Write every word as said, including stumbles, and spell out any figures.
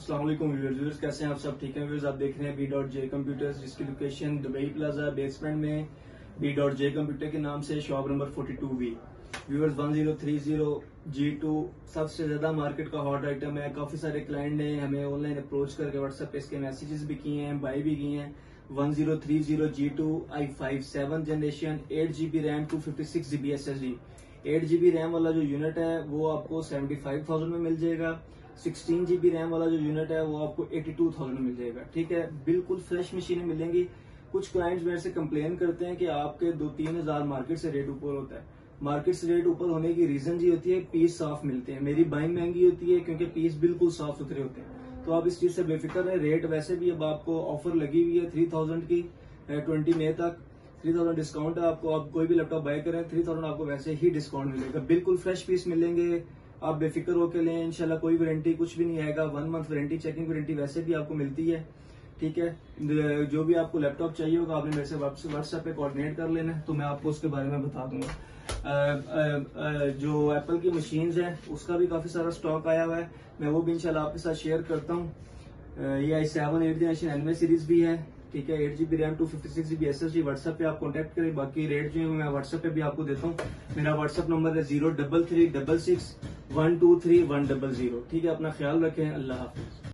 अस्सलाम वालेकुम व्यूअर्स, कैसे हैं आप सब? ठीक है व्यूअर्स, आप देख रहे हैं बी डॉट जे कंप्यूटर्स, जिसकी लोकेशन दुबई प्लाजा बेसमेंट में बी डॉट जे कंप्यूटर के नाम से shop number forty two B. Viewers one zero three zero G two सबसे ज्यादा मार्केट का हॉट आइटम है। काफी सारे क्लाइंट ने हमें ऑनलाइन अप्रोच करके व्हाट्सएप पे इसके मैसेजेस भी किए हैं, बाई भी किए हैं। One zero three zero G two I five seven generation, eight GB RAM, two fifty six GB S S D. Eight GB RAM वाला जो यूनिट है वो आपको सेवेंटी फाइव थाउजेंड में मिल जाएगा। सिक्सटीन जीबी रैम वाला जो यूनिट है वो आपको एटी टू थाउजेंड में मिल जाएगा। ठीक है, बिल्कुल फ्रेश मशीनें मिलेंगी। कुछ क्लाइंट्स मेरे से कंप्लेन करते हैं कि आपके दो तीन हजार मार्केट से रेट ऊपर होता है। मार्केट से रेट ऊपर होने की रीजन ये होती है पीस साफ मिलते हैं। मेरी बाइंग महंगी होती है क्योंकि पीस बिल्कुल साफ सुथरे होते हैं। तो आप इस चीज से बेफिक्र है। रेट वैसे भी अब आपको ऑफर लगी हुई है थ्री थाउजेंड की, ट्वेंटी मई तक थ्री थाउजेंड डिस्काउंट है आपको। आप कोई भी लैपटॉप बाय करें थ्री थाउजेंड आपको वैसे ही डिस्काउंट मिलेगा। बिल्कुल फ्रेश पीस मिलेंगे, आप बेफिक्र होकर लें। इंशाल्लाह कोई वारंटी कुछ भी नहीं आएगा। One month warranty, checking warranty वैसे भी आपको मिलती है। ठीक है, जो भी आपको लैपटॉप चाहिए होगा आपने मेरे से व्हाट्सएप पे कोऑर्डिनेट कर लेना है, तो मैं आपको उसके बारे में बता दूंगा। आ, आ, आ, जो एप्पल की मशीन्स हैं उसका भी काफी सारा स्टॉक आया हुआ है, मैं वो भी इंशाल्लाह आपके साथ शेयर करता हूँ। ये आई सेवन एट जनरेशन एनवे सीरीज भी है। ठीक है, eight GB RAM, two fifty six GB S S D. WhatsApp पे आप कॉन्टेक्ट करें। बाकी रेट जो है मैं व्हाट्सएप पे भी आपको देता हूँ। मेरा व्हाट्सएप नंबर है zero double three double six one two three one double zero. ठीक है, अपना ख्याल रखें। अल्लाह हाफिज।